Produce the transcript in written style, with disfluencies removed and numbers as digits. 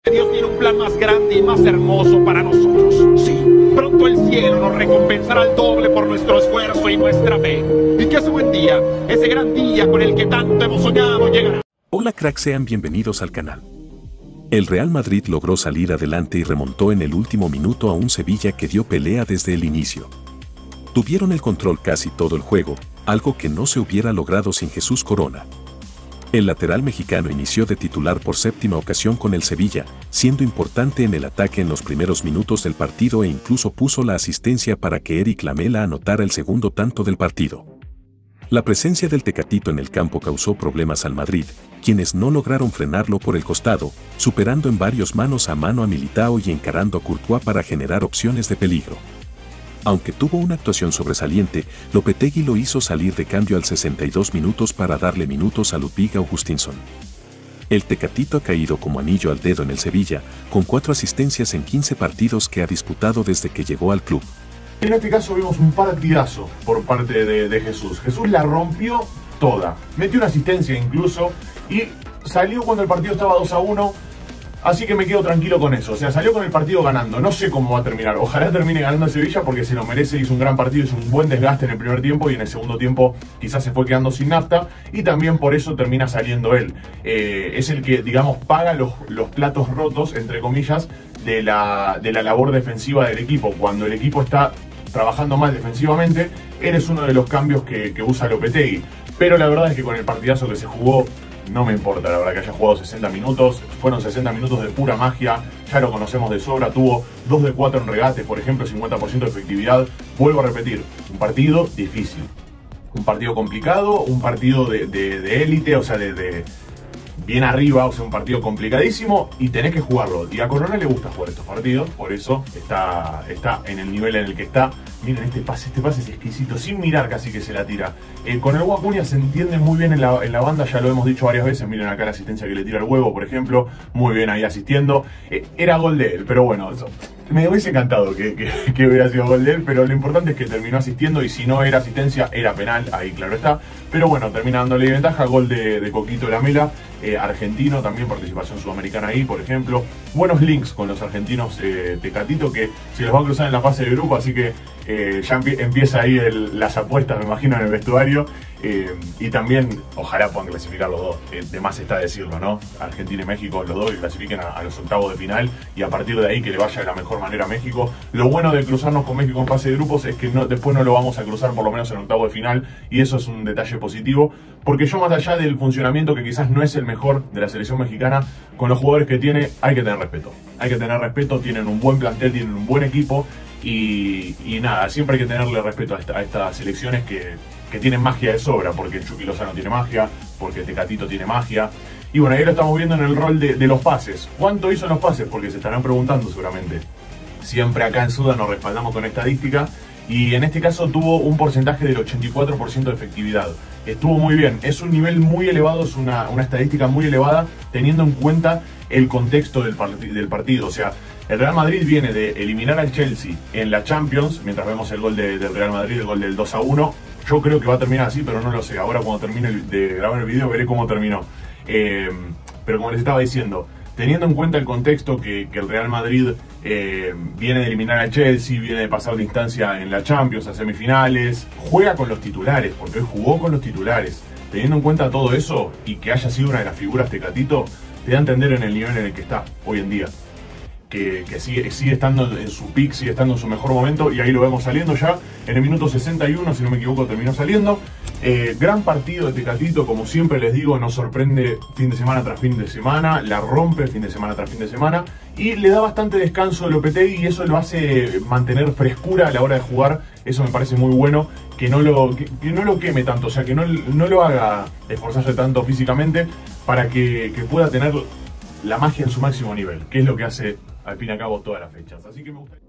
Dios tiene un plan más grande y más hermoso para nosotros. Sí, pronto el cielo nos recompensará al doble por nuestro esfuerzo y nuestra fe. Y que ese buen día, ese gran día con el que tanto hemos soñado, llegará. Hola cracks, sean bienvenidos al canal. El Real Madrid logró salir adelante y remontó en el último minuto a un Sevilla que dio pelea desde el inicio. Tuvieron el control casi todo el juego, algo que no se hubiera logrado sin Jesús Corona. El lateral mexicano inició de titular por séptima ocasión con el Sevilla, siendo importante en el ataque en los primeros minutos del partido e incluso puso la asistencia para que Eric Lamela anotara el segundo tanto del partido. La presencia del Tecatito en el campo causó problemas al Madrid, quienes no lograron frenarlo por el costado, superando en varios manos a mano a Militao y encarando a Courtois para generar opciones de peligro. Aunque tuvo una actuación sobresaliente, Lopetegui lo hizo salir de cambio al 62 minutos para darle minutos a Ludwig Augustinsson. El Tecatito ha caído como anillo al dedo en el Sevilla, con 4 asistencias en 15 partidos que ha disputado desde que llegó al club. En este caso vimos un partidazo por parte de Jesús. Jesús la rompió toda, metió una asistencia incluso y salió cuando el partido estaba 2-1. Así que me quedo tranquilo con eso, o sea, salió con el partido ganando, no sé cómo va a terminar, ojalá termine ganando a Sevilla porque se lo merece, hizo un gran partido, hizo un buen desgaste en el primer tiempo y en el segundo tiempo quizás se fue quedando sin nafta y también por eso termina saliendo él. Es el que, digamos, paga los platos rotos, entre comillas, de la labor defensiva del equipo. Cuando el equipo está trabajando mal defensivamente, él es uno de los cambios que usa Lopetegui, pero la verdad es que con el partidazo que se jugó, no me importa, la verdad, que haya jugado 60 minutos. Fueron 60 minutos de pura magia. Ya lo conocemos de sobra. Tuvo 2 de 4 en regates, por ejemplo, 50% de efectividad. Vuelvo a repetir, un partido difícil. Un partido complicado, un partido de élite, o sea, de bien arriba, o sea, un partido complicadísimo y tenés que jugarlo. Y a Corona le gusta jugar estos partidos, por eso está en el nivel en el que está. Miren este pase es exquisito, sin mirar casi que se la tira. Con el Hugo Acuña se entiende muy bien en la banda, ya lo hemos dicho varias veces. Miren acá la asistencia que le tira el huevo, por ejemplo, muy bien ahí asistiendo. Era gol de él, pero bueno, me hubiese encantado que hubiera sido gol de él, pero lo importante es que terminó asistiendo y si no era asistencia, era penal, ahí claro está. Pero bueno, termina dándole ventaja, gol de Coquito Lamela, argentino, también participación sudamericana ahí, por ejemplo. Buenos links con los argentinos Tecatito, que se los va a cruzar en la fase de grupo, así que ya empieza ahí las apuestas, me imagino, en el vestuario. Y también, ojalá puedan clasificar los dos, de más está decirlo, ¿no? Argentina y México, los dos que clasifiquen a los octavos de final y a partir de ahí que le vaya de la mejor manera a México. Lo bueno de cruzarnos con México en fase de grupos es que después no lo vamos a cruzar por lo menos en octavos de final y eso es un detalle positivo, porque yo, más allá del funcionamiento que quizás no es el mejor de la selección mexicana, con los jugadores que tiene hay que tener respeto. Hay que tener respeto, tienen un buen plantel, tienen un buen equipo y nada, siempre hay que tenerle respeto a estas selecciones que tienen magia de sobra, porque Chucky Lozano tiene magia, porque Tecatito tiene magia. Y bueno, ahí lo estamos viendo en el rol de los pases. ¿Cuánto hizo en los pases? Porque se estarán preguntando seguramente. Siempre acá en Suda nos respaldamos con estadística y en este caso tuvo un porcentaje del 84% de efectividad. Estuvo muy bien, es un nivel muy elevado, es una estadística muy elevada teniendo en cuenta el contexto del partido. O sea, el Real Madrid viene de eliminar al Chelsea en la Champions, mientras vemos el gol del Real Madrid, el gol del 2-1. Yo creo que va a terminar así, pero no lo sé. Ahora cuando termine de grabar el video veré cómo terminó. Pero como les estaba diciendo, teniendo en cuenta el contexto que el Real Madrid viene de eliminar al Chelsea, viene de pasar de instancia en la Champions a semifinales, juega con los titulares, porque hoy jugó con los titulares. Teniendo en cuenta todo eso y que haya sido una de las figuras Tecatito, te da a entender en el nivel en el que está hoy en día. Que sigue estando en su peak, sigue estando en su mejor momento y ahí lo vemos saliendo ya en el minuto 61, si no me equivoco, terminó saliendo. Gran partido de Tecatito, como siempre les digo, nos sorprende fin de semana tras fin de semana, la rompe fin de semana tras fin de semana y le da bastante descanso a Lopetegui y eso lo hace mantener frescura a la hora de jugar. Eso me parece muy bueno, que no lo queme tanto, o sea, que no lo haga esforzarse tanto físicamente para que pueda tener la magia en su máximo nivel, que es lo que hace al fin y al cabo todas las fechas. Así que me gusta.